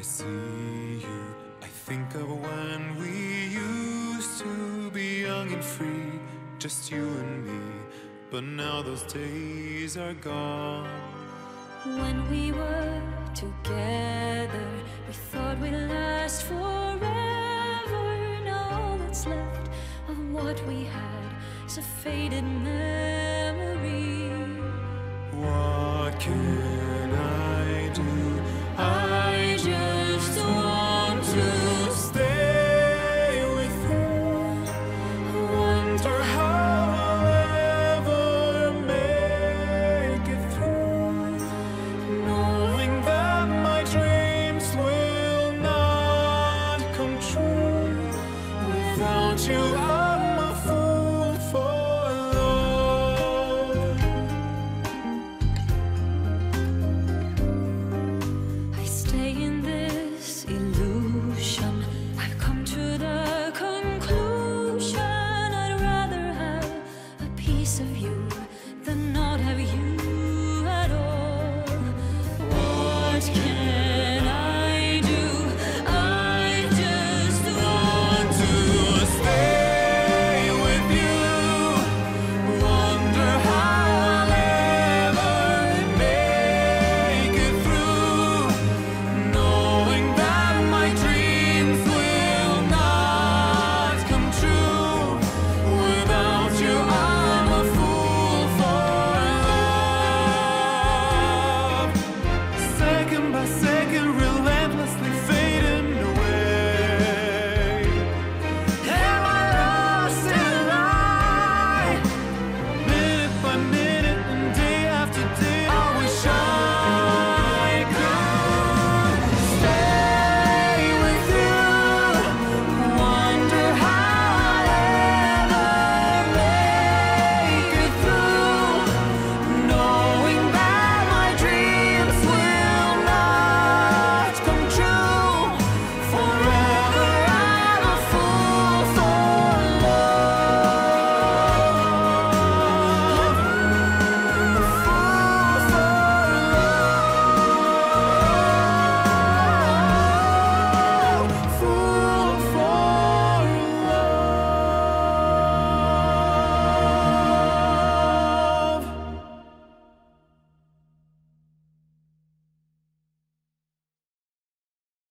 I see you, I think of when we used to be young and free, just you and me. But now those days are gone. When we were together, we thought we'd last forever. Now all that's left of what we had is a faded memory. What can I do? I just want to stay with you. I wonder how I'll ever make it through, knowing that my dreams will not come true. Without you